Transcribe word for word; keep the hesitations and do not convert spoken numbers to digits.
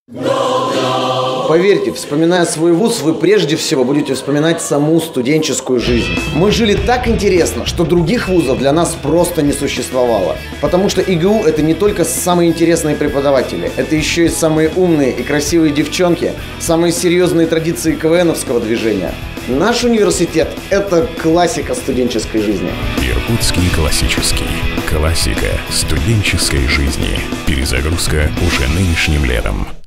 Поверьте, вспоминая свой вуз, вы прежде всего будете вспоминать саму студенческую жизнь. Мы жили так интересно, что других вузов для нас просто не существовало. Потому что ИГУ – это не только самые интересные преподаватели, это еще и самые умные и красивые девчонки, самые серьезные традиции КВНовского движения. Наш университет – это классика студенческой жизни. Иркутский классический. Классика студенческой жизни. Перезагрузка уже нынешним летом.